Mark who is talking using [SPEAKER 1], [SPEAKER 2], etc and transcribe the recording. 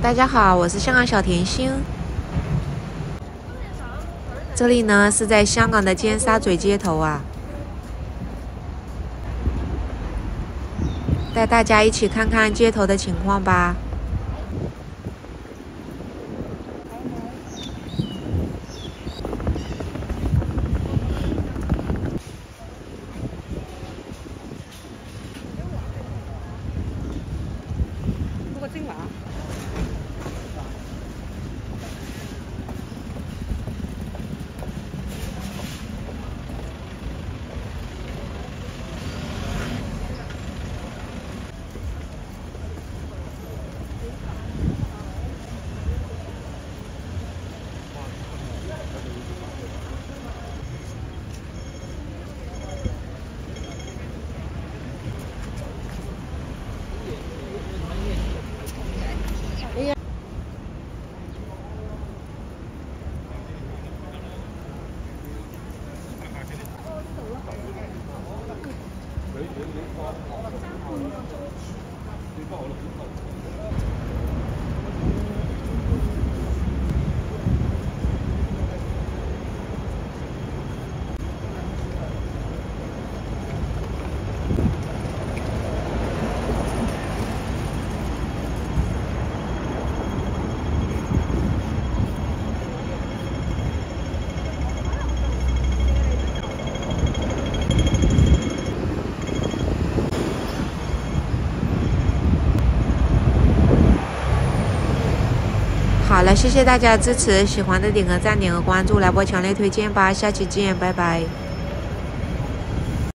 [SPEAKER 1] 大家好，我是香港小甜心。这里呢是在香港的尖沙咀街头啊，带大家一起看看街头的情况吧。
[SPEAKER 2] 個精華。
[SPEAKER 1] 好了，谢谢大家的支持，喜欢的点个赞，点个关注，来波强烈推荐吧，下期见，拜拜。